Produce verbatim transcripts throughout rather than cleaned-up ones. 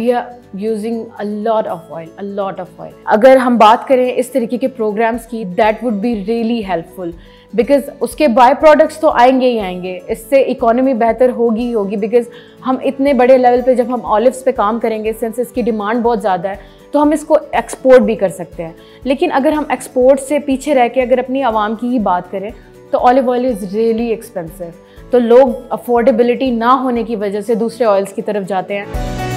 We are using a lot of oil, a lot of oil. अगर हम बात करें इस तरीके के प्रोग्राम्स की, that would be really helpful, because उसके बाय प्रोडक्ट्स तो आएंगे ही आएंगे, इससे इकोनॉमी बेहतर होगी ही होगी। बिकॉज हम इतने बड़े लेवल पे जब हम ऑलिव्स पे काम करेंगे, सिंस इसकी डिमांड बहुत ज़्यादा है, तो हम इसको एक्सपोर्ट भी कर सकते हैं। लेकिन अगर हम एक्सपोर्ट से पीछे रह के अगर अपनी आवाम की ही बात करें तो olive oil is really expensive, तो लोग अफोर्डेबिलिटी ना होने की वजह से दूसरे ऑयल्स की तरफ जाते हैं।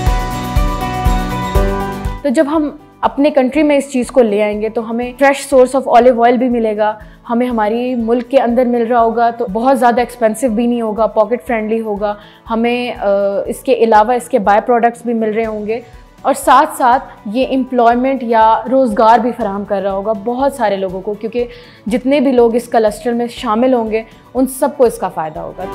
तो जब हम अपने कंट्री में इस चीज़ को ले आएंगे तो हमें fresh source of olive oil भी मिलेगा, हमें हमारी मुल्क के अंदर मिल रहा होगा, तो बहुत ज़्यादा एक्सपेंसिव भी नहीं होगा, पॉकेट फ्रेंडली होगा, हमें इसके अलावा इसके बाय प्रोडक्ट्स भी मिल रहे होंगे, और साथ साथ ये एम्प्लॉयमेंट या रोज़गार भी फराहम कर रहा होगा बहुत सारे लोगों को, क्योंकि जितने भी लोग इस क्लस्टर में शामिल होंगे उन सबको इसका फ़ायदा होगा।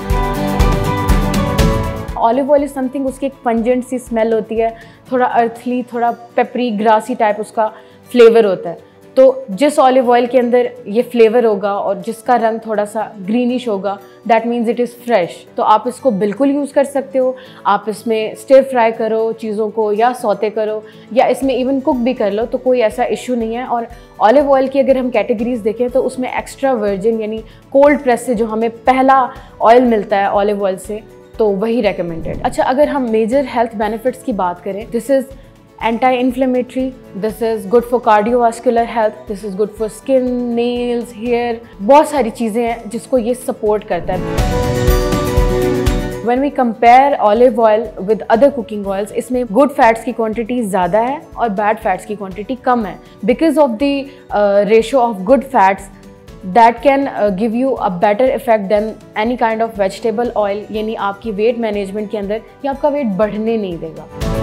ऑलिव ऑयल इज़ समथिंग, उसकी एक पंजेंट सी स्मेल होती है, थोड़ा अर्थली, थोड़ा पेपरी, ग्रासी टाइप उसका फ्लेवर होता है। तो जिस ऑलिव ऑयल के अंदर ये फ्लेवर होगा और जिसका रंग थोड़ा सा ग्रीनिश होगा, that means it is fresh. तो आप इसको बिल्कुल यूज़ कर सकते हो। आप इसमें स्टिर फ्राई करो चीज़ों को, या सौते करो, या इसमें इवन कुक भी कर लो, तो कोई ऐसा इशू नहीं है। और ऑलिव ऑयल की अगर हम कैटेगरीज देखें तो उसमें एक्स्ट्रा वर्जिन यानी कोल्ड प्रेस से जो हमें पहला ऑयल मिलता है ऑलिव ऑयल से, तो वही रेकमेंडेड। अच्छा, अगर हम मेजर हेल्थ बेनिफिट्स की बात करें, this is anti-inflammatory, this is good for cardiovascular health, this is good for skin, nails, hair, बहुत सारी चीज़ें हैं जिसको ये सपोर्ट करता है। When we compare olive oil with other cooking oils, इसमें good fats की quantity ज़्यादा है और bad fats की quantity कम है। Because of the uh, ratio of good fats, that can uh, give you a better effect than any kind of vegetable oil, यानी आपकी weight management के अंदर ये आपका weight बढ़ने नहीं देगा।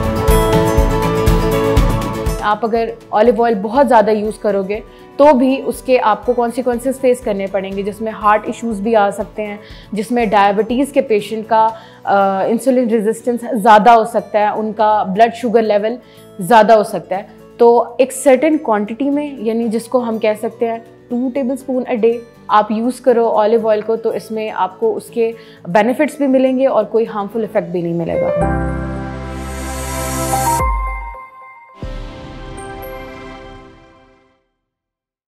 आप अगर ऑलिव ऑयल बहुत ज़्यादा यूज़ करोगे तो भी उसके आपको कॉन्सिक्वेंसेस फेस करने पड़ेंगे, जिसमें हार्ट इश्यूज़ भी आ सकते हैं, जिसमें डायबिटीज़ के पेशेंट का इंसुलिन रेजिस्टेंस ज़्यादा हो सकता है, उनका ब्लड शुगर लेवल ज़्यादा हो सकता है। तो एक सर्टेन क्वांटिटी में, यानी जिसको हम कह सकते हैं two tablespoon a day, आप यूज़ करो ऑलिव ऑयल को, तो इसमें आपको उसके बेनिफिट्स भी मिलेंगे और कोई हार्मफुल इफ़ेक्ट भी नहीं मिलेगा।